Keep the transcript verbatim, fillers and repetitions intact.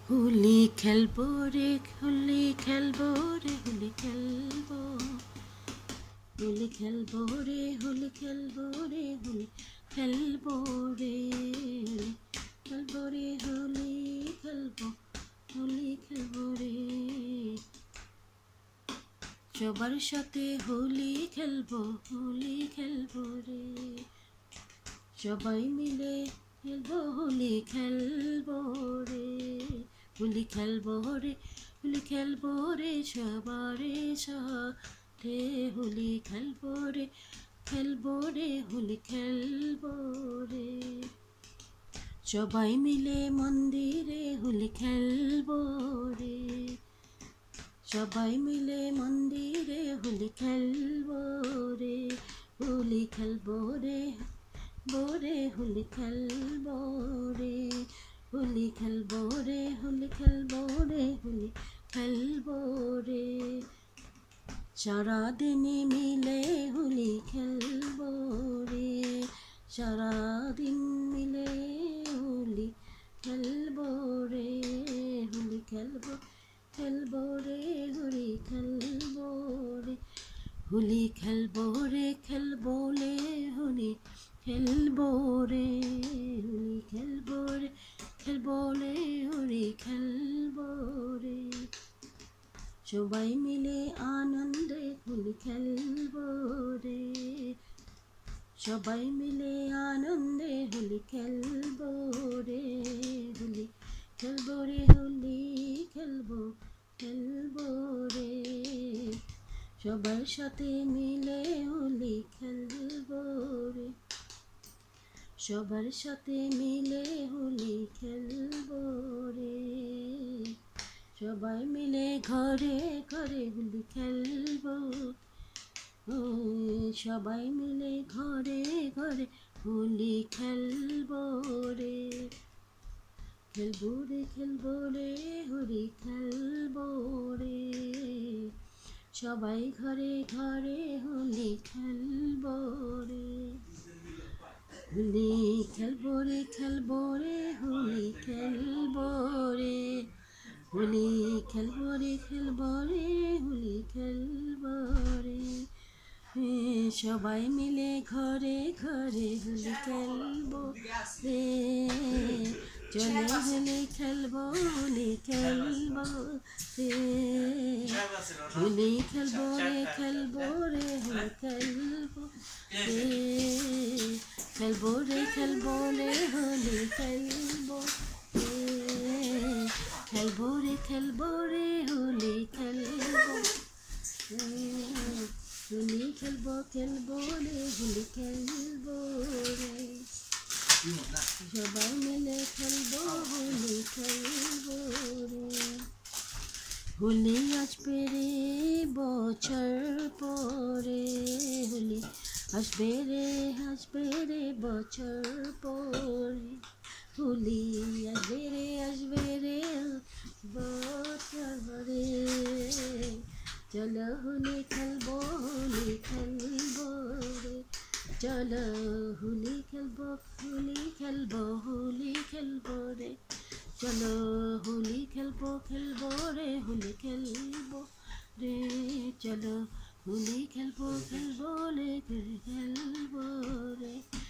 হোলি খেলবো রে হোলি খেলবো রে হোলি খেলবো হোলি খেলবো রে হোলি খেলবো রে হোলি খেলবো রে খেলবো রে হোলি খেলবো হোলি খেলবো রে সবার সাথে হোলি খেলবো হোলি খেলবো রে সবাই মিলে খেলবো হোলি খেলবো রে হোলি খেলবো রে হোলি খেলবো রে সবারে সাথে হোলি খেলবো রে খেলবো রে হোলি খেলবো রে সবাই মিলে মন্দিরে হোলি খেলবো রে সবাই মিলে মন্দিরে হোলি খেলবো রে হোলি খেলবো রে বোরে হোলি খেলবো রে হোলি খেলবো রে হোলি খেলবো রে হোলি খেলবো রে সারাদিনে মিলে হোলি খেলবো রে সারাদিন মিলে হোলি খেলবো রে হোলি খেলবো খেলবো রে হোলি খেলবো রে হোলি খেলবো রে খেলবো রে হোলি খেলবো রে হোলি খেলবো রে খেলবো রে হোলি খেলবো রে সবাই মিলে আনন্দে হোলি খেলবো রে সবাই মিলে আনন্দে হোলি খেলবো রে হোলি খেলবো রে হোলি খেলবো খেলবো রে সবার সাথে মিলে হোলি খেলবো রে সবার সাথে মিলে হোলি খেলবো রে সবাই মিলে ঘরে ঘরে হোলি খেলবো সবাই মিলে ঘরে ঘরে হোলি খেলবো রে খেলবো রে খেলবো রে হোলি খেলবো রে সবাই ঘরে ঘরে হোলি খেলবো রে হোলি খেলবো রে খেলবো রে হোলি খেলবো রে হোলি খেলবো রে খেলবো রে হোলি খেলবো রে সবাই মিলে ঘরে ঘরে হোলি খেলবো রে চলে হোলি খেলবো হোলি খেলবো রে হোলি খেলবো রে খেলবো রে হোলি খেলবো রে খেলবো রে খেলবো রে হোলি খেলবো রে খেলবো রে খেলবো রে হোলি খেলবো হোলি খেলবো খেলবো রে হোলি খেলবো রে সবাই মিলে খেলবো হোলি খেলবো রে হোলি আসবে রে বছর পরে হোলি আসবে রে আসবে রে বছর পরে হোলি আসবে রে আসবে রে বছর পরে চলো হোলি খেলবো হোলি খেলবো রে চলো হোলি খেলবো হোলি খেলবো হোলি খেলবো রে চলো হোলি খেলবো খেলবো রে হোলি খেলবো রে চলো হোলি খেলবো খেলবো রে খেলবো রে